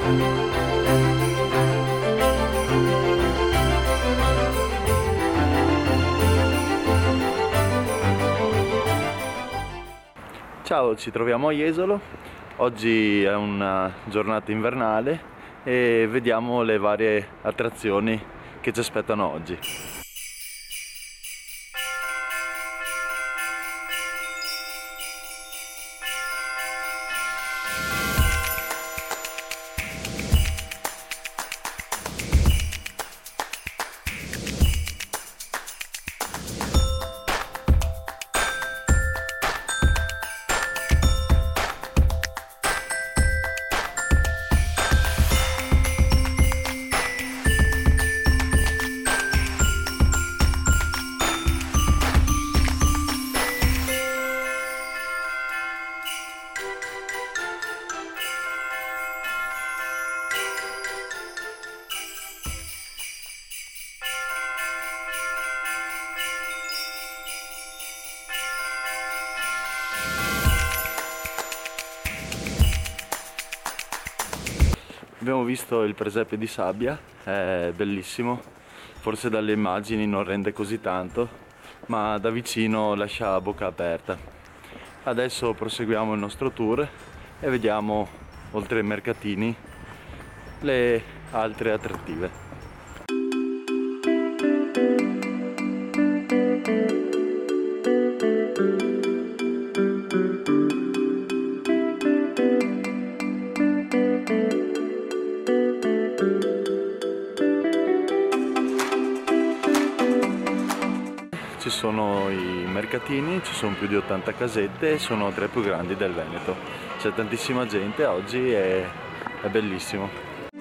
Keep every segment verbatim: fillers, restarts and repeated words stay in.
Ciao, ci troviamo a Jesolo. Oggi è una giornata invernale e vediamo le varie attrazioni che ci aspettano oggi. Abbiamo visto il presepe di sabbia, è bellissimo, forse dalle immagini non rende così tanto, ma da vicino lascia a bocca aperta. Adesso proseguiamo il nostro tour e vediamo, oltre ai mercatini, le altre attrattive. Ci sono i mercatini, ci sono più di ottanta casette e sono tra i più grandi del Veneto. C'è tantissima gente oggi e è bellissimo.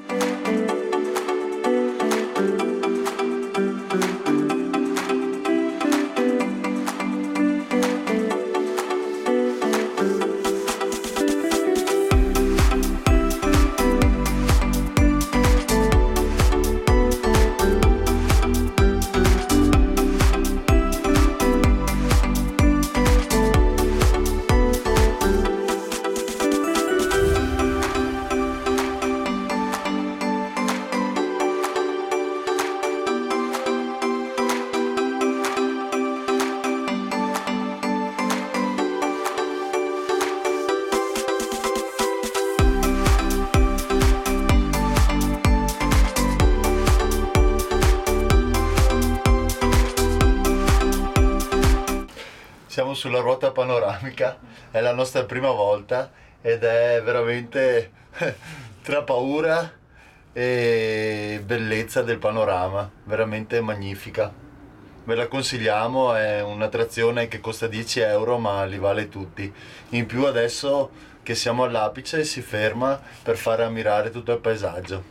Siamo sulla ruota panoramica, è la nostra prima volta ed è veramente tra paura e bellezza del panorama, veramente magnifica. Ve la consigliamo, è un'attrazione che costa dieci euro ma li vale tutti. In più adesso che siamo all'apice si ferma per fare ammirare tutto il paesaggio.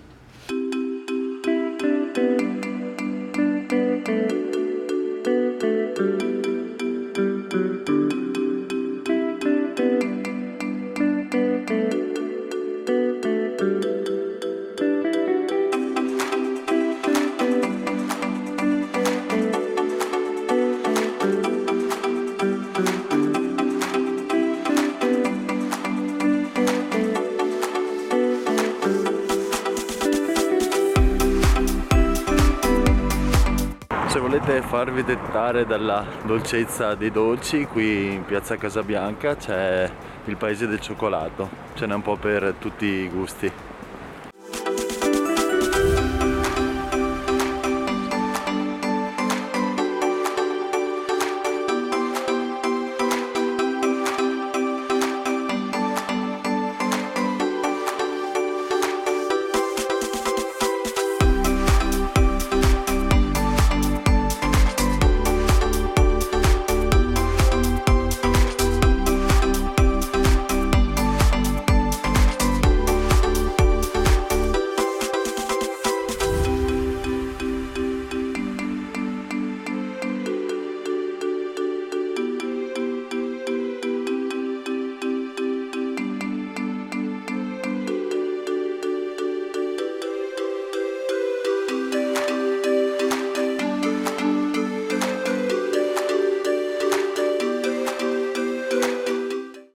Se volete farvi dettare dalla dolcezza dei dolci, qui in piazza Casabianca c'è il paese del cioccolato, ce n'è un po' per tutti i gusti.